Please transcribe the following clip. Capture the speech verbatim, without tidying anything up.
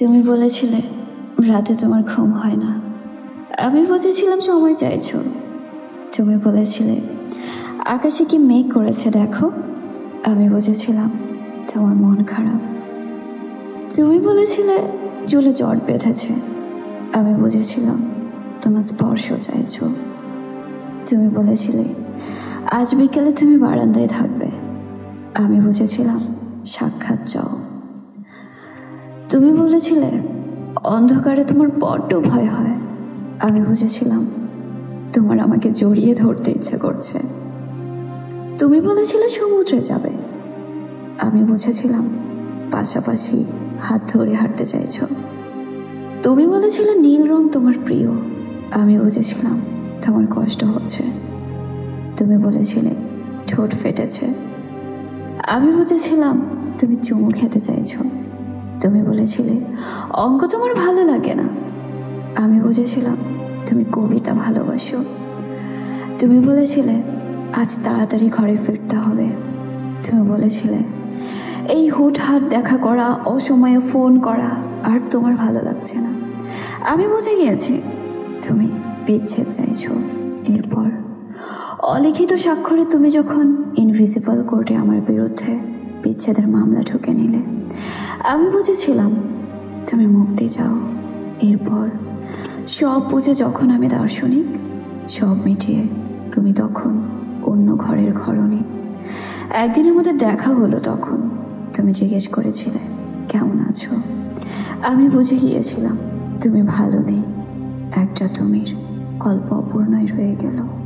তুমি বলেছিলে রাতে তোমার ঘুম হয় না। আমি বুঝেছিলাম সময় চাইছো। তুমি বলেছিলে আকাশে কি মেঘ করেছে দেখো। আমি বুঝেছিলাম তোমার মন খারাপ। তুমি বলেছিলে চুলে জট বেঁধেছে। আমি বুঝেছিলাম তোমার স্পর্শ চাইছো। তুমি বলেছিলে আজ বিকেলে তুমি বারান্দায় থাকবে। আমি বুঝেছিলাম সাক্ষাৎ চাও। তুমি বলেছিলে অন্ধকারে তোমার বড্ড ভয় হয়। আমি বুঝেছিলাম তোমার আমাকে জড়িয়ে ধরতে ইচ্ছে করছে। তুমি বলেছিলে সমুদ্রে যাবে। আমি বুঝেছিলাম পাশাপাশি হাত ধরে হাঁটতে চাইছ। তুমি বলেছিলে নীল রং তোমার প্রিয়। আমি বুঝেছিলাম তোমার কষ্ট হচ্ছে। তুমি বলেছিলে ঠোঁট ফেটেছে। আমি বুঝেছিলাম তুমি চুমু খেতে চাইছ। তুমি বলেছিলে অঙ্ক তোমার ভালো লাগে না। আমি বুঝেছিলাম তুমি কবিতা ভালোবাসো। তুমি বলেছিলে আজ তাড়াতাড়ি ঘরে ফিরতে হবে। তুমি বলেছিলে এই হুটহাট দেখা করা, অসময়ে ফোন করা আর তোমার ভালো লাগছে না। আমি বুঝে গিয়েছি তুমি বিচ্ছেদ চাইছো। এরপর অলিখিত স্বাক্ষরে তুমি যখন ইনভিজিবল কোর্টে আমার বিরুদ্ধে বিচ্ছেদের মামলা ঠুকে নিলে, আমি বুঝেছিলাম তুমি মুক্তি চাও। এরপর সব বুঝে যখন আমি দার্শনিক, সব মিটিয়ে তুমি তখন অন্য ঘরের ঘরণী। একদিনের মধ্যে দেখা হলো, তখন তুমি জিজ্ঞেস করেছিলে কেমন আছো। আমি বুঝে গিয়েছিলাম তুমি ভালো নেই। একটা তুমির গল্প অপূর্ণই রয়ে গেল।